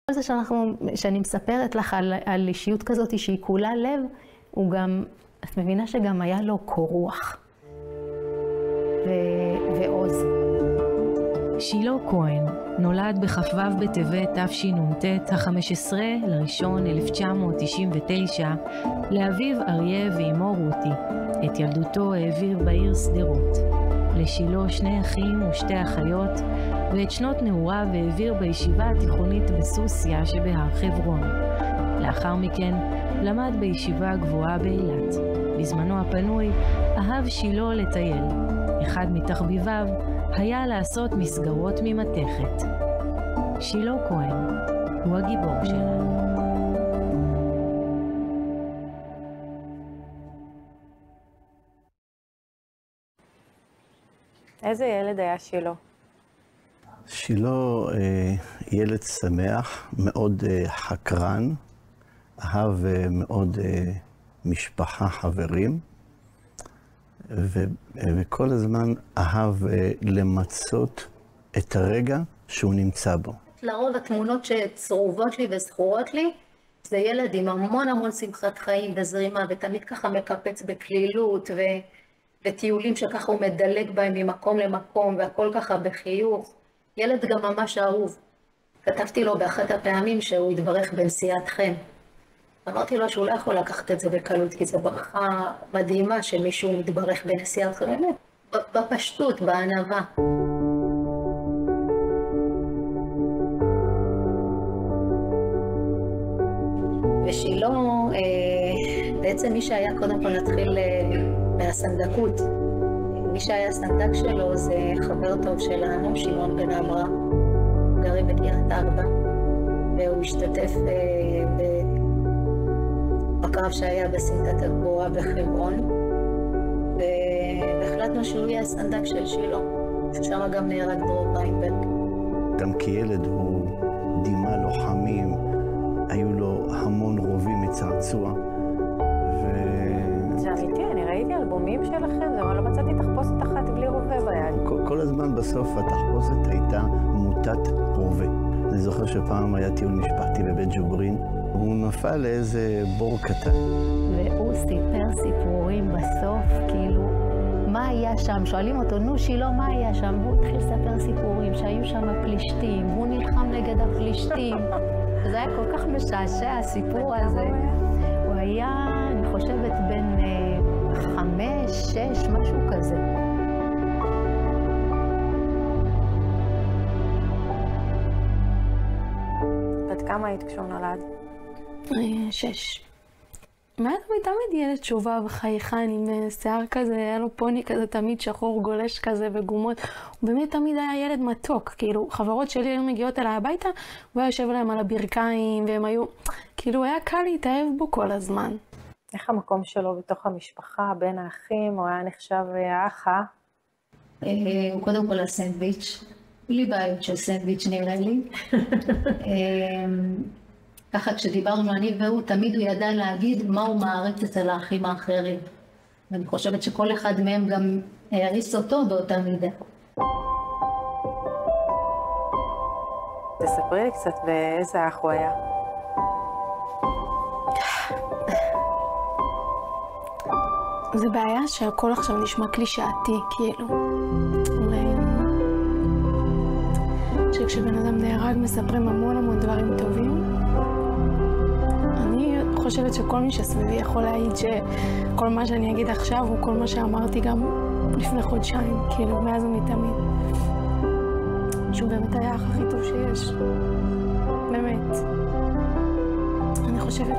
כל זה שאני מספרת לך על אישיות כזאת שהיא כולה לב, הוא גם, את מבינה שגם היה לו קור רוח ועוז. שילה כהן נולד בכ"ו בטבת תשנ"ט, ה-15 לראשון 1999, לאביו אריה ואמו רותי. את ילדותו העביר בעיר שדרות. לשילה 2 אחים ו2 אחיות, ואת שנות נעוריו העביר בישיבה התיכונית בסוסיא שבהר חברון. לאחר מכן למד בישיבה הגבוהה באילת. בזמנו הפנוי אהב שילה לטייל. אחד מתחביביו היה לעשות מסגרות ממתכת. שילה כהן הוא הגיבור שלנו. איזה ילד היה שילה? שילה ילד שמח, מאוד חקרן, אהב מאוד משפחה, חברים, וכל הזמן אהב למצות את הרגע שהוא נמצא בו. לרוב התמונות שצרובות לי וזכורות לי, זה ילד עם המון שמחת חיים וזרימה, ותמיד ככה מקפץ בכלילות, וטיולים שככה הוא מדלג בהם ממקום למקום, והכל ככה בחיוך. ילד גם ממש אהוב. כתבתי לו באחת הפעמים שהוא התברך בנסיעתכם. אמרתי לו שהוא לא יכול לקחת את זה בקלות, כי זו ברכה מדהימה שמישהו מתברך בנסיעתכם. באמת, בפשטות, בענווה. ושילה, בעצם מי שהיה, קודם כל נתחיל מהסנדקות. מי שהיה הסנדק שלו זה חבר טוב שלנו, שמעון בן עמרה, גרים בקריית ארבע, והוא השתתף בקרב שהיה בסמטת הגבורה בחברון, והחלטנו שהוא יהיה הסנדק של שילה, ששם גם נהרג דרור ויינברג. גם כילד הוא דימה לוחמים, היו לו המון רובים מצעצוע. זה אמיתי, אני ראיתי אלבומים שלכם, זה מה לא מצאתי תחפושת אחת בלי רובה ביד. כל הזמן בסוף התחפושת הייתה מוטת רובה. אני זוכר שפעם היה טיול משפחתי בבית ג'וברין, הוא נפל לאיזה בור קטן. והוא סיפר סיפורים בסוף, כאילו, מה היה שם? שואלים אותו, נו שילה, מה היה שם? והוא התחיל לספר סיפורים שהיו שם פלישתים, הוא נלחם נגד הפלישתים. זה היה כל כך משעשע, הסיפור הזה. הוא היה, אני חושבת, בין 5, 6, משהו כזה. בת כמה היית כשהוא נולד? 6. מה תמיד ילד תשובה וחייכן עם שיער כזה, היה לו פוני כזה תמיד שחור גולש כזה וגומות. הוא באמת תמיד היה ילד מתוק, כאילו חברות שלי היו מגיעות אליי הביתה, הוא היה יושב להם על הברכיים והם היו, כאילו היה קל להתאהב בו כל הזמן. איך המקום שלו בתוך המשפחה, בין האחים, הוא היה נחשב האחה? הוא קודם כל הסנדוויץ', בלי בעיות של סנדוויץ' נראה לי. ככה כשדיברנו אני והוא, תמיד הוא ידע להגיד מה הוא מעריץ אצל האחים האחרים. ואני חושבת שכל אחד מהם גם העריץ אותו באותה מידה. תספרי לי קצת באיזה אח הוא היה. זה בעיה שהכל עכשיו נשמע קלישאתי, כאילו. שכשבן אדם נהרג מספרים המון דברים טובים. אני חושבת שכל מי שסביבי יכול להעיד שכל מה שאני אגיד עכשיו הוא כל מה שאמרתי גם לפני חודשיים, כאילו, מאז ומתמיד. שהוא באמת היה האח הכי טוב שיש. באמת. אני חושבת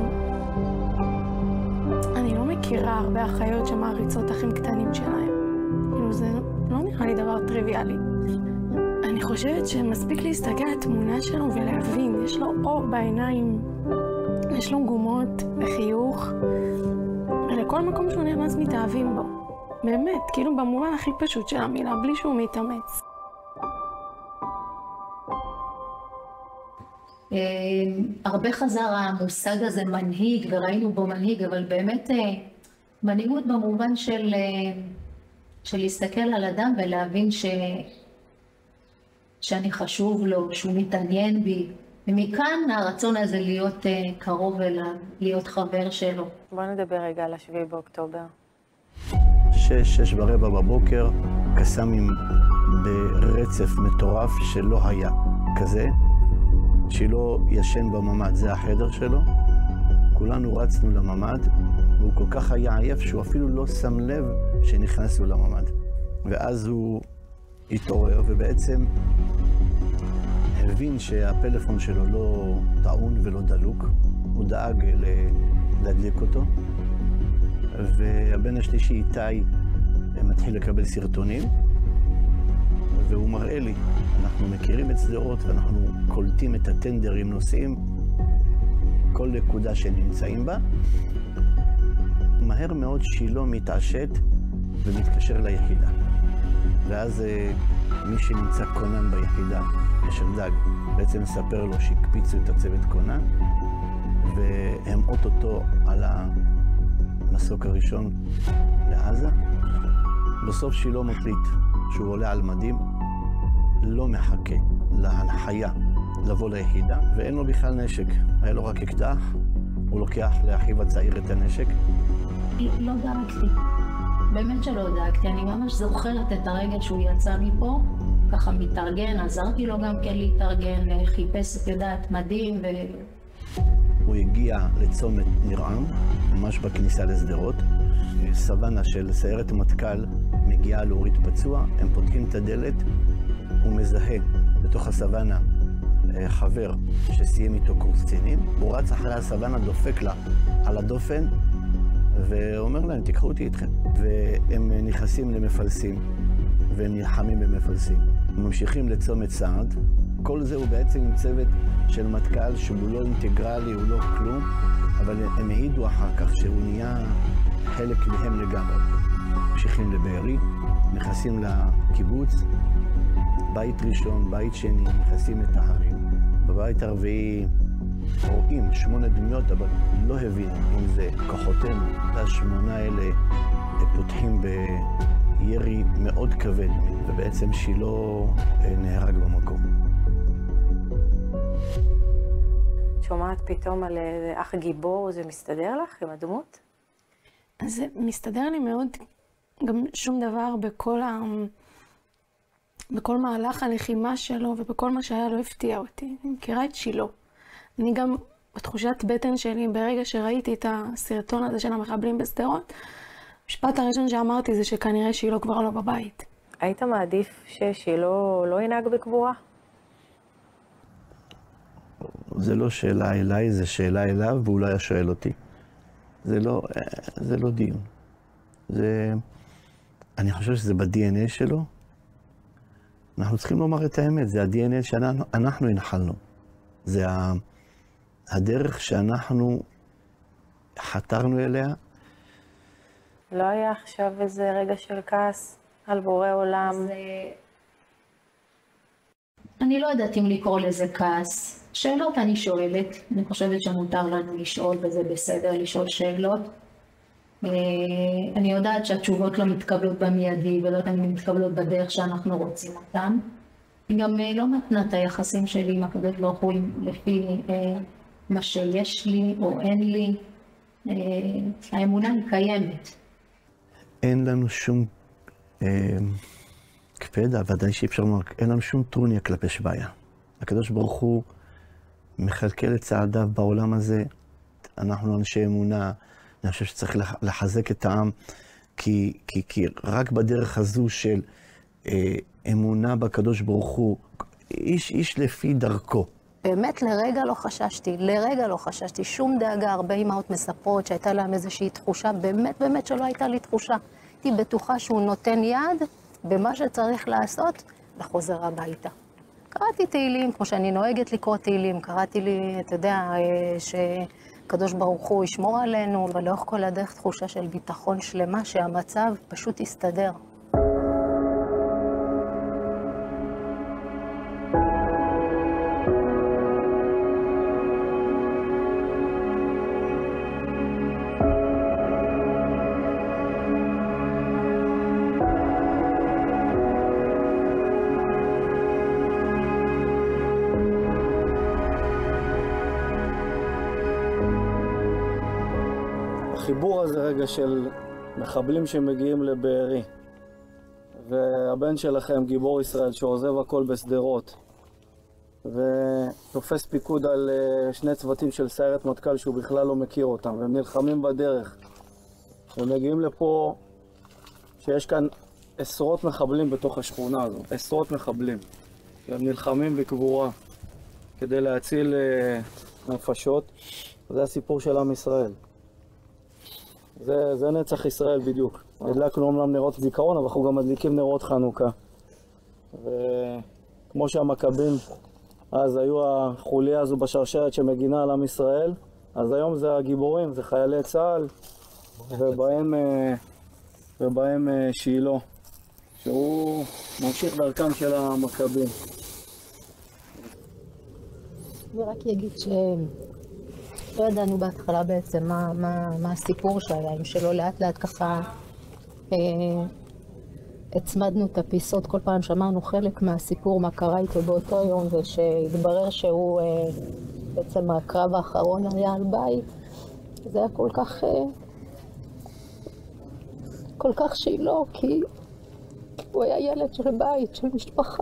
אני לא מכירה הרבה אחיות שמעריצות אחים קטנים שלהם. כאילו, זה לא נראה לי דבר טריוויאלי. אני חושבת שמספיק להסתכל על התמונה שלו ולהבין, יש לו אור בעיניים, יש לו גומות וחיוך, ולכל מקום שהוא נכנס מתאהבים בו. באמת, כאילו במובן הכי פשוט של המילה, בלי שהוא מתאמץ. הרבה חזר המושג הזה מנהיג, וראינו בו מנהיג, אבל באמת מנהיגות במובן של להסתכל על אדם ולהבין שאני חשוב לו, שהוא מתעניין בי, ומכאן הרצון הזה להיות קרוב אליו, להיות חבר שלו. בוא נדבר רגע על 7 באוקטובר. 6:15 בבוקר, קסאמים ברצף מטורף שלא היה כזה. שילה ישן בממ"ד, זה החדר שלו. כולנו רצנו לממ"ד, והוא כל כך היה עייף שהוא אפילו לא שם לב שנכנסנו לממ"ד. ואז הוא התעורר ובעצם הבין שהפלאפון שלו לא טעון ולא דלוק. הוא דאג להדליק אותו. והבן השלישי איתי מתחיל לקבל סרטונים, והוא מראה לי, אנחנו מכירים את שדרות ואנחנו קולטים את הטנדרים, נוסעים כל נקודה שנמצאים בה. מהר מאוד שילה מתעשת ומתקשר ליחידה. ואז מי שנמצא כונן ביחידה, אשר דג, בעצם מספר לו שהקפיצו את הצוות כונן, והם אוטוטו על המסוק הראשון לעזה. בסוף שילה מחליט שהוא עולה על מדים, לא מחכה להנחיה לבוא ליחידה, ואין לו בכלל נשק. היה לו רק אקדח, הוא לוקח לאחיו הצעיר את הנשק. לא דאגתי, באמת שלא דאגתי, אני ממש זוכרת את הרגע שהוא יצא מפה, ככה מתארגן, עזרתי לו גם כן להתארגן, חיפש את יודעת מדים הוא הגיע לצומת ניר-עם, ממש בכניסה לשדרות. סוואנה של סיירת מטכ"ל מגיעה להוריד פצוע, הם פותחים את הדלת, הוא מזהה בתוך הסוואנה חבר שסיים איתו קורס קצינים. הוא רץ אחרי הסוואנה, דופק לה על הדופן, ואומר להם, תיקחו אותי איתכם. והם נכנסים למפלסים, והם נלחמים במפלסים. הם ממשיכים לצומת סעד. כל זה הוא בעצם עם צוות של מטכ"ל שהוא לא אינטגרלי, הוא לא כלום, אבל הם העידו אחר כך שהוא נהיה חלק מהם לגמרי. ממשיכים לבארי, נכנסים לקיבוץ, בית ראשון, בית שני, נכנסים את ההרים. בבית הרביעי רואים 8 דמויות, אבל לא הבינו אם זה כוחותינו. ה8 האלה פותחים בירי מאוד כבד, ובעצם שילה נהרג במקום. שומעת פתאום על אח גיבור, זה מסתדר לך עם הדמות? אז זה מסתדר לי מאוד, גם שום דבר בכל מהלך הלחימה שלו ובכל מה שהיה לא הפתיע אותי. אני מכירה את שילה. אני גם, בתחושת בטן שלי, ברגע שראיתי את הסרטון הזה של המחבלים בשדרות, המשפט הראשון שאמרתי זה שכנראה שילה כבר לא בבית. היית מעדיף ששילה לא ינהג בגבורה? זה לא שאלה אליי, זה שאלה אליו, והוא לא היה שואל אותי. זה לא דיון. אני חושב שזה ב-DNA שלו. אנחנו צריכים לומר את האמת, זה ה-DNA שאנחנו הנחלנו. זה הדרך שאנחנו חתרנו אליה. לא היה עכשיו איזה רגע של כעס על בורא עולם? אני לא יודעת אם לקרוא לזה כעס. שאלות אני שואלת, אני חושבת שמותר לנו לשאול, וזה בסדר לשאול שאלות. אני יודעת שהתשובות לא מתקבלות במיידי, ולא תמיד מתקבלות בדרך שאנחנו רוצים אותן. היא גם לא מתנה את היחסים שלי עם הקדוש ברוך הוא לפי מה שיש לי או אין לי. האמונה היא קיימת. אין לנו שום קפדה, ודאי שאי אפשר לומר, אין לנו שום טרוניה כלפי שבעיה. הקדוש ברוך הוא מכלכל את צעדיו בעולם הזה. אנחנו אנשי אמונה, אני חושב שצריך לחזק את העם, כי רק בדרך הזו של אמונה בקדוש ברוך הוא, איש לפי דרכו. באמת לרגע לא חששתי, שום דאגה. הרבה אמהות מספרות שהייתה להם איזושהי תחושה, באמת שלא הייתה לי תחושה. הייתי בטוחה שהוא נותן יד במה שצריך לעשות לחוזר הביתה. קראתי תהילים, כמו שאני נוהגת לקרוא תהילים, קראתי לי, אתה יודע, שקדוש ברוך הוא ישמור עלינו, ולאורך כל הדרך תחושה של ביטחון שלמה שהמצב פשוט יסתדר. החיבור הזה רגע של מחבלים שמגיעים לבארי, והבן שלכם, גיבור ישראל, שעוזב הכל בשדרות, ותופס פיקוד על שני צוותים של סיירת מטכ"ל שהוא בכלל לא מכיר אותם, והם נלחמים בדרך, ומגיעים לפה שיש כאן עשרות מחבלים בתוך השכונה הזו, עשרות מחבלים, והם נלחמים בגבורה כדי להציל נפשות. זה הסיפור של עם ישראל. זה נצח ישראל בדיוק. הדלקנו אומנם נרות זיכרון, אבל אנחנו גם מדליקים נרות חנוכה. וכמו שהמכבים אז היו החוליה הזו בשרשרת שמגינה על עם ישראל, אז היום זה הגיבורים, זה חיילי צה"ל, ובהם שילה, שהוא ממשיך דרכם של המכבים. אני רק אגיד לא ידענו בהתחלה בעצם מה הסיפור שהיה, אם שלא לאט לאט ככה הצמדנו את הפיסות, כל פעם שמענו חלק מהסיפור, מה קרה איתו באותו יום, ושהתברר שהוא בעצם הקרב האחרון היה על בית. זה היה כל כך שילה, כי הוא היה ילד של בית, של משפחה.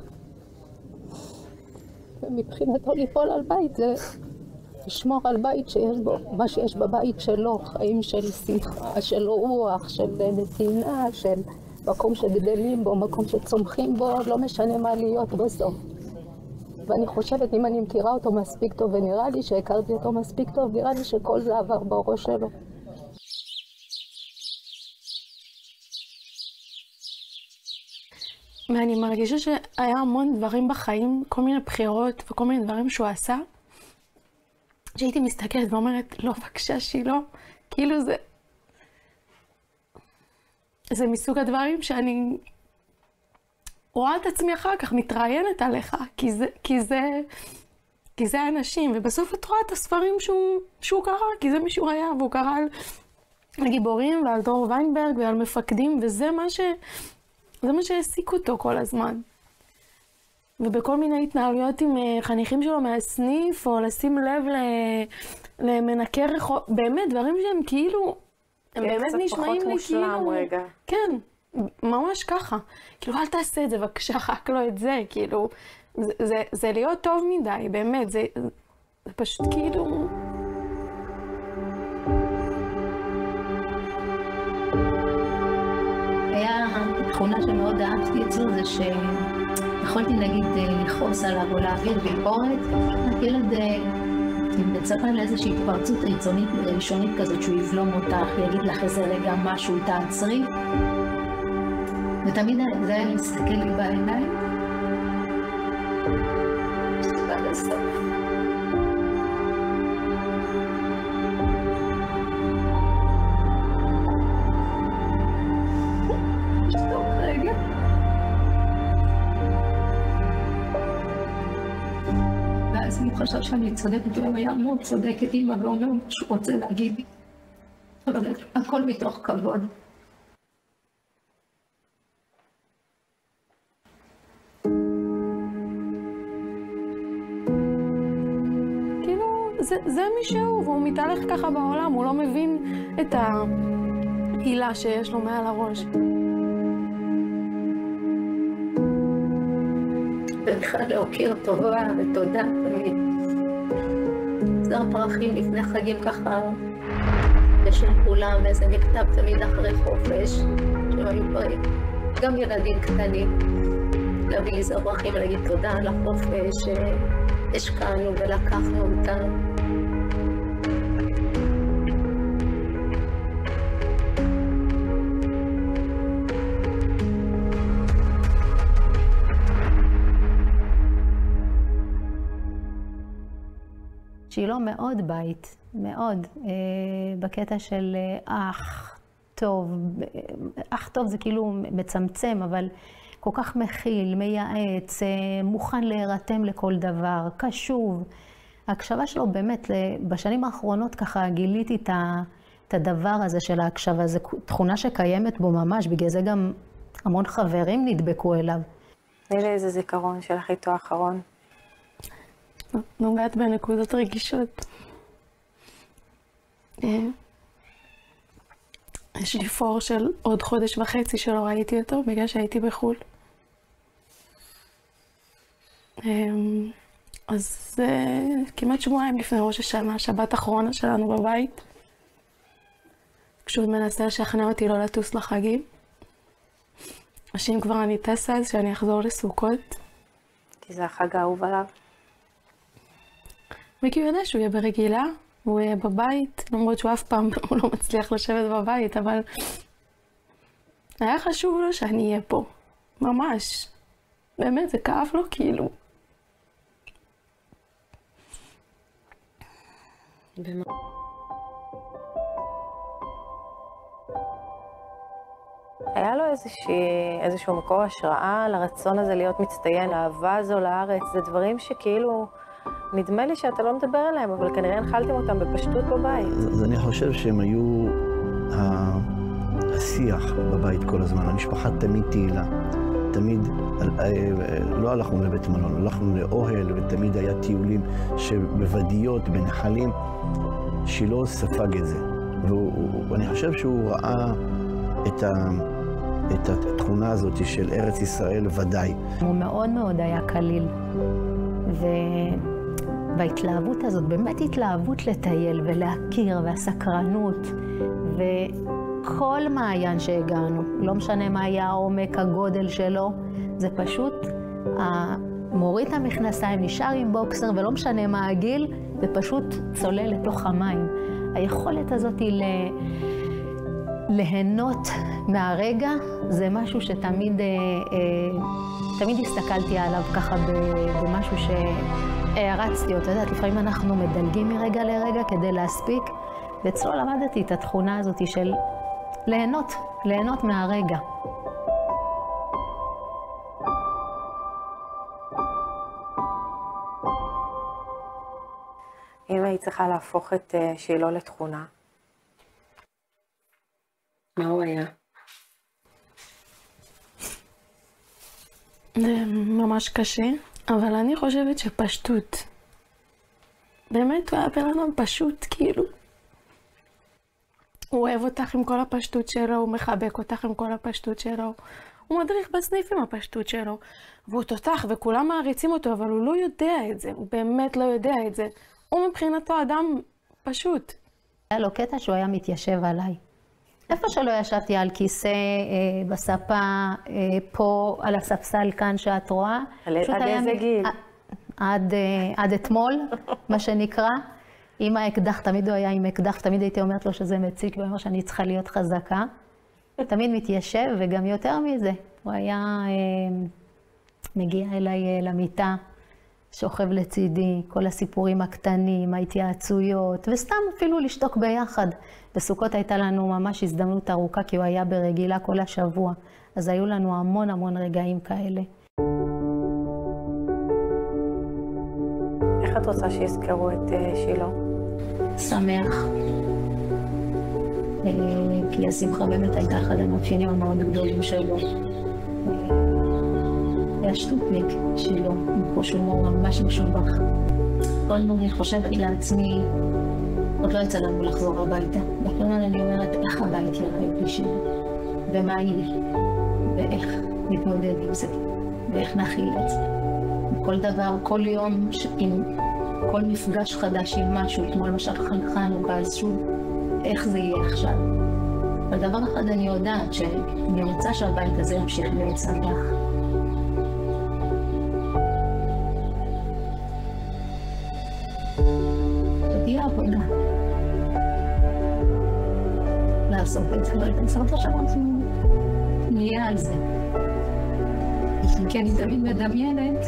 ומבחינתו ליפול על בית זה לשמור על בית שיש בו, מה שיש בבית שלו, חיים של שמחה, של רוח, של נתינה, של מקום שגדלים בו, מקום שצומחים בו, לא משנה מה להיות בסוף. ואני חושבת, אם אני מכירה אותו מספיק טוב, ונראה לי שהכרתי אותו מספיק טוב, נראה לי שכל זה עבר בראש שלו. ואני מרגישה שהיה המון דברים בחיים, כל מיני בחירות וכל מיני דברים שהוא עשה, שהייתי מסתכלת ואומרת, לא, בבקשה שילה, כאילו זה מסוג הדברים שאני רואה את עצמי אחר כך, מתראיינת עליך, כי זה האנשים, ובסוף את רואה את הספרים שהוא קרא, כי זה מי שהוא היה, והוא קרא על גיבורים ועל דרור ויינברג ועל מפקדים, וזה מה שהעסיק אותו כל הזמן. ובכל מיני התנהלויות עם חניכים שלו מהסניף, או לשים לב למנקר רחוב, באמת דברים שהם כאילו, הם באמת נשמעים לי כאילו, רגע. כן, ממש ככה. כאילו אל תעשה את זה, בבקשה, רק לא את זה, כאילו, זה להיות טוב מדי, באמת, זה פשוט כאילו... היה תכונה שמאוד אהבתי אצלו, זה שיכולתי נגיד לכעוס עליו או להעביר ביקורת. רק ילד מצפה לאיזושהי התפרצות ראשונית כזאת, שהוא יבלום אותך, יגיד לך איזה רגע משהו, תעצרי. ותמיד זה היה להסתכל לי בעיניים. ועד הסוף. ואז הוא חשב שאני צודקת, והוא היה מאוד צודקת, אמא, ואומר שהוא רוצה להגיד לי. אבל הכל מתוך כבוד. כאילו, זה מישהו, והוא מתהלך ככה בעולם, הוא לא מבין את ההילה שיש לו מעל הראש. ובכלל להוקיר טובה ותודה תמיד. זר פרחים לפני חגים ככה, בשם כולם, איזה מכתב תמיד אחרי חופש, שהם היו באים, גם ילדים קטנים, להביא לי זר פרחים ולהגיד תודה על החופש שהשקענו ולקחנו אותם. שילה מאוד בית, מאוד, בקטע של אח טוב. אח טוב זה כאילו מצמצם, אבל כל כך מכיל, מייעץ, מוכן להירתם לכל דבר, קשוב. ההקשבה שלו באמת, בשנים האחרונות ככה גיליתי את הדבר הזה של ההקשבה, זו תכונה שקיימת בו ממש, בגלל זה גם המון חברים נדבקו אליו. תני לי איזה זיכרון שלך איתו האחרון. נוגעת בנקודות רגישות. יש לי פור של עוד חודש וחצי שלא ראיתי אותו, בגלל שהייתי בחו"ל. אז כמעט שבועיים לפני ראש השנה, שבת אחרונה שלנו בבית, כשהוא מנסה לשכנע אותי לא לטוס לחגים. שאם כבר אני טסה, אז שאני אחזור לסוכות. כי זה החג האהוב עליו. וכי הוא יודע שהוא יהיה ברגילה, והוא יהיה בבית, למרות שהוא אף פעם הוא לא מצליח לשבת בבית, אבל היה חשוב לו שאני אהיה פה. ממש. באמת, זה כאב לו כאילו. היה לו איזשהו מקור השראה לרצון הזה להיות מצטיין, לאהבה הזו לארץ, זה דברים שכאילו, נדמה לי שאתה לא מדבר עליהם, אבל כנראה הנחלתם אותם בפשטות בבית. אז אני חושב שהם היו השיח בבית כל הזמן, המשפחה תמיד תהילה, תמיד, לא הלכנו לבית מלון, הלכנו לאוהל, ותמיד היה טיולים שבוודיות, בנחלים, שילה ספג את זה. ואני חושב שהוא ראה את התכונה הזאת של ארץ ישראל ודאי. הוא מאוד מאוד היה קליל, וההתלהבות הזאת, באמת התלהבות לטייל ולהכיר, והסקרנות, וכל מעיין שהגענו, לא משנה מה היה העומק, הגודל שלו, זה פשוט, מוריד את המכנסיים, נשאר עם בוקסר, ולא משנה מה הגיל, זה פשוט צולל לתוך המים. היכולת הזאת היא ליהנות מהרגע, זה משהו שתמיד הסתכלתי עליו ככה במשהו שהרצתי אותו. יודעת, לפעמים אנחנו מדלגים מרגע לרגע כדי להספיק, ואצלו למדתי את התכונה הזאת של ליהנות מהרגע. אם היית צריכה להפוך את שילה לתכונה, מה הוא היה? זה ממש קשה, אבל אני חושבת שפשטות. באמת הוא היה בן אדם פשוט, כאילו. הוא אוהב אותך עם כל הפשטות שלו, הוא מחבק אותך עם כל הפשטות שלו. הוא מדריך בסניף עם הפשטות שלו. והוא תותח וכולם מעריצים אותו, אבל הוא לא יודע את זה, הוא באמת לא יודע את זה. הוא מבחינתו אדם פשוט. היה לו קטע שהוא היה מתיישב עליי. איפה שלא ישבתי על כיסא, בספה, פה, על הספסל כאן שאת רואה. עד איזה גיל? עד אתמול, מה שנקרא. עם האקדח, תמיד הוא היה עם אקדח, תמיד הייתי אומרת לו שזה מציק, ואומר שאני צריכה להיות חזקה. תמיד מתיישב, וגם יותר מזה. הוא היה מגיע אליי למיטה, שוכב לצידי, כל הסיפורים הקטנים, ההתייעצויות, וסתם אפילו לשתוק ביחד. בסוכות הייתה לנו ממש הזדמנות ארוכה, כי הוא היה ברגילה כל השבוע. אז היו לנו המון רגעים כאלה. איך את רוצה שיזכרו את שילה? שמח. כי השמחה באמת הייתה אחד המאפיינים המאוד גדולים שלו. היה שטופניק שילה, עם חוש הומור ממש משובח. כל הזמן אני חושבת לעצמי, עוד לא יצא לנו לחזור הביתה. בכל הזמן אני אומרת, איך הבית ייראה בלי שילה? ומה יהיה? ואיך נתמודד עם זה? ואיך נכיל את זה? כל דבר, כל יום, עם כל מפגש חדש עם משהו, כמו למשל חנוכה, אז שוב, איך זה יהיה עכשיו? אבל דבר אחד אני יודעת, שאני רוצה שהבית הזה ימשיך להיות שמח. תהיה עבודה. לעשות את זה, אבל לעשות עכשיו אנחנו נהיה על זה. כי אני תמיד מדמיינת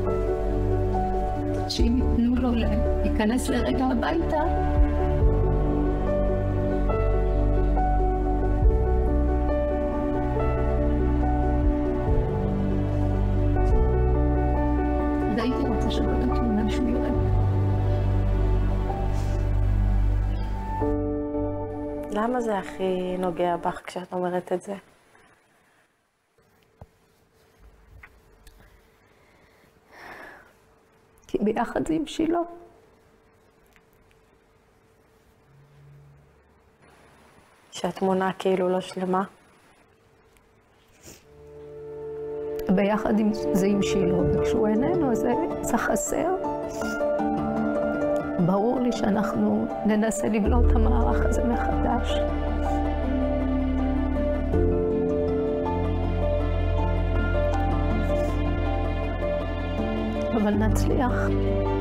שאם ייתנו לו להיכנס לרגע הביתה, אז הייתי רוצה שלא תמונה שהוא יראה. למה זה הכי נוגע בך כשאת אומרת את זה? כי ביחד זה עם שילה. שהתמונה כאילו לא שלמה? ביחד עם זה עם שילה, וכשהוא איננו, זה חסר. ברור לי שאנחנו ננסה לבנות את המערך הזה מחדש. אבל נצליח.